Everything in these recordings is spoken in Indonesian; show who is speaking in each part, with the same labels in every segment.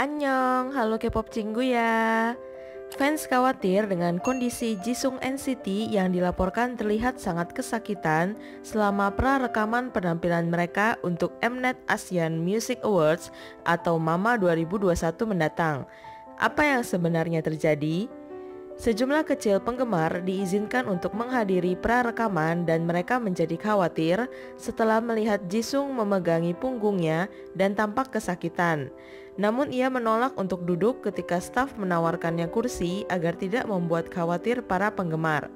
Speaker 1: Annyeong, halo K-pop Cinggu ya. Fans khawatir dengan kondisi Jisung NCT yang dilaporkan terlihat sangat kesakitan selama pra-rekaman penampilan mereka untuk Mnet Asian Music Awards atau MAMA 2021 mendatang. Apa yang sebenarnya terjadi? Sejumlah kecil penggemar diizinkan untuk menghadiri pra-rekaman dan mereka menjadi khawatir setelah melihat Jisung memegangi punggungnya dan tampak kesakitan. Namun ia menolak untuk duduk ketika staf menawarkannya kursi agar tidak membuat khawatir para penggemar.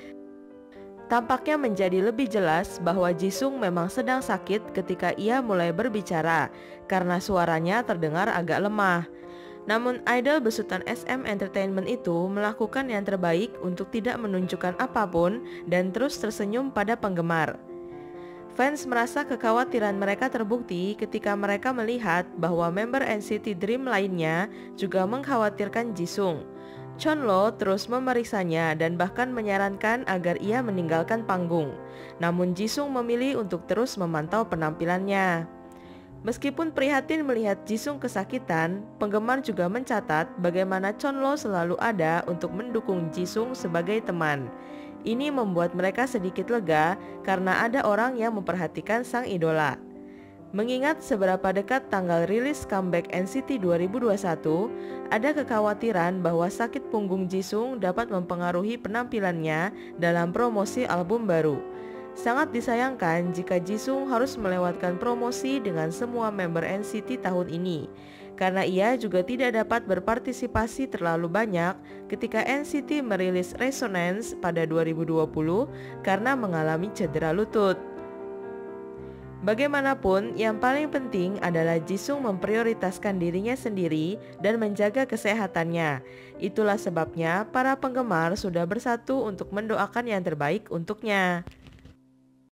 Speaker 1: Tampaknya menjadi lebih jelas bahwa Jisung memang sedang sakit ketika ia mulai berbicara karena suaranya terdengar agak lemah. Namun idol besutan SM Entertainment itu melakukan yang terbaik untuk tidak menunjukkan apapun dan terus tersenyum pada penggemar. Fans merasa kekhawatiran mereka terbukti ketika mereka melihat bahwa member NCT Dream lainnya juga mengkhawatirkan Jisung. Chonlo terus memeriksanya dan bahkan menyarankan agar ia meninggalkan panggung. Namun Jisung memilih untuk terus memantau penampilannya. Meskipun prihatin melihat Jisung kesakitan, penggemar juga mencatat bagaimana Chonlo selalu ada untuk mendukung Jisung sebagai teman. Ini membuat mereka sedikit lega karena ada orang yang memperhatikan sang idola. Mengingat seberapa dekat tanggal rilis comeback NCT 2021, ada kekhawatiran bahwa sakit punggung Jisung dapat mempengaruhi penampilannya dalam promosi album baru. Sangat disayangkan jika Jisung harus melewatkan promosi dengan semua member NCT tahun ini, karena ia juga tidak dapat berpartisipasi terlalu banyak ketika NCT merilis Resonance pada 2020 karena mengalami cedera lutut. Bagaimanapun, yang paling penting adalah Jisung memprioritaskan dirinya sendiri dan menjaga kesehatannya. Itulah sebabnya para penggemar sudah bersatu untuk mendoakan yang terbaik untuknya.